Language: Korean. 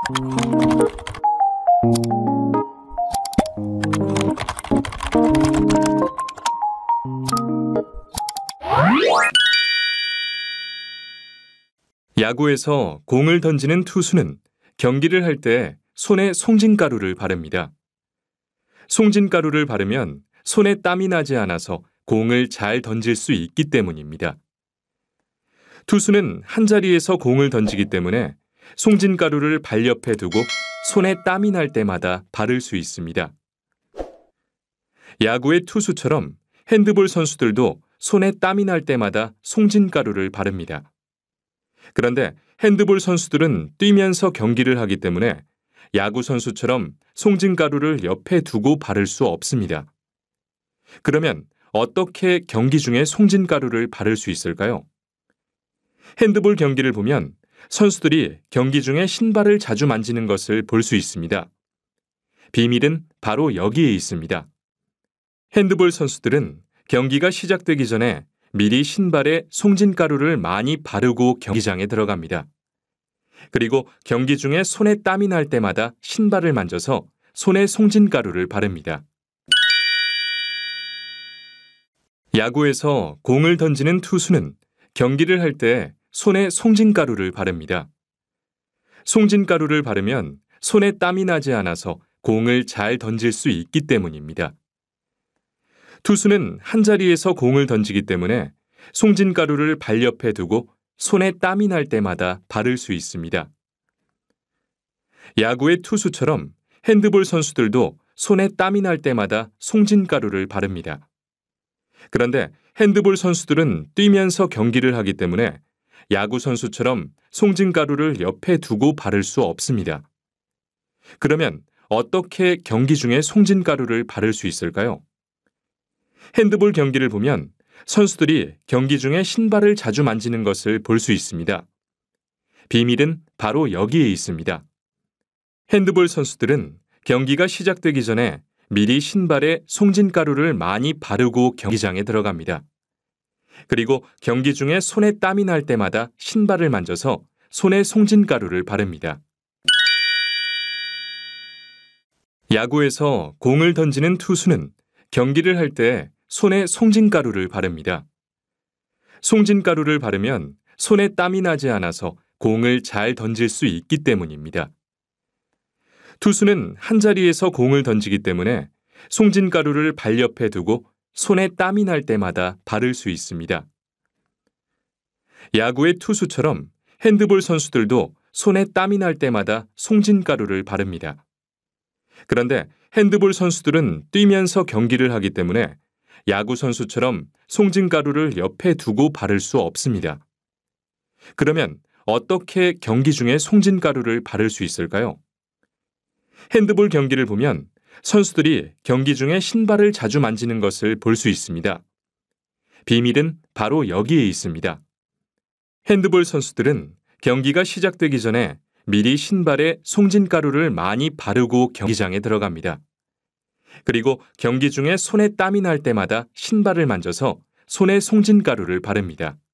야구에서 공을 던지는 투수는 경기를 할 때 손에 송진가루를 바릅니다. 송진가루를 바르면 손에 땀이 나지 않아서 공을 잘 던질 수 있기 때문입니다. 투수는 한자리에서 공을 던지기 때문에 송진가루를 발 옆에 두고 손에 땀이 날 때마다 바를 수 있습니다. 야구의 투수처럼 핸드볼 선수들도 손에 땀이 날 때마다 송진가루를 바릅니다. 그런데 핸드볼 선수들은 뛰면서 경기를 하기 때문에 야구 선수처럼 송진가루를 옆에 두고 바를 수 없습니다. 그러면 어떻게 경기 중에 송진가루를 바를 수 있을까요? 핸드볼 경기를 보면 선수들이 경기 중에 신발을 자주 만지는 것을 볼 수 있습니다. 비밀은 바로 여기에 있습니다. 핸드볼 선수들은 경기가 시작되기 전에 미리 신발에 송진가루를 많이 바르고 경기장에 들어갑니다. 그리고 경기 중에 손에 땀이 날 때마다 신발을 만져서 손에 송진가루를 바릅니다. 야구에서 공을 던지는 투수는 경기를 할 때 손에 송진가루를 바릅니다. 송진가루를 바르면 손에 땀이 나지 않아서 공을 잘 던질 수 있기 때문입니다. 투수는 한자리에서 공을 던지기 때문에 송진가루를 발 옆에 두고 손에 땀이 날 때마다 바를 수 있습니다. 야구의 투수처럼 핸드볼 선수들도 손에 땀이 날 때마다 송진가루를 바릅니다. 그런데 핸드볼 선수들은 뛰면서 경기를 하기 때문에 야구 선수처럼 송진가루를 옆에 두고 바를 수 없습니다. 그러면 어떻게 경기 중에 송진가루를 바를 수 있을까요? 핸드볼 경기를 보면 선수들이 경기 중에 신발을 자주 만지는 것을 볼 수 있습니다. 비밀은 바로 여기에 있습니다. 핸드볼 선수들은 경기가 시작되기 전에 미리 신발에 송진가루를 많이 바르고 경기장에 들어갑니다. 그리고 경기 중에 손에 땀이 날 때마다 신발을 만져서 손에 송진가루를 바릅니다. 야구에서 공을 던지는 투수는 경기를 할 때 손에 송진가루를 바릅니다. 송진가루를 바르면 손에 땀이 나지 않아서 공을 잘 던질 수 있기 때문입니다. 투수는 한자리에서 공을 던지기 때문에 송진가루를 발 옆에 두고 손에 땀이 날 때마다 바를 수 있습니다. 야구의 투수처럼 핸드볼 선수들도 손에 땀이 날 때마다 송진가루를 바릅니다. 그런데 핸드볼 선수들은 뛰면서 경기를 하기 때문에 야구 선수처럼 송진가루를 옆에 두고 바를 수 없습니다. 그러면 어떻게 경기 중에 송진가루를 바를 수 있을까요? 핸드볼 경기를 보면 선수들이 경기 중에 신발을 자주 만지는 것을 볼 수 있습니다. 비밀은 바로 여기에 있습니다. 핸드볼 선수들은 경기가 시작되기 전에 미리 신발에 송진가루를 많이 바르고 경기장에 들어갑니다. 그리고 경기 중에 손에 땀이 날 때마다 신발을 만져서 손에 송진가루를 바릅니다.